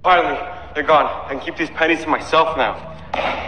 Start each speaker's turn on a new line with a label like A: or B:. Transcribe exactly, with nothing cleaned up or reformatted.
A: Finally, they're gone. I can keep these pennies to myself now.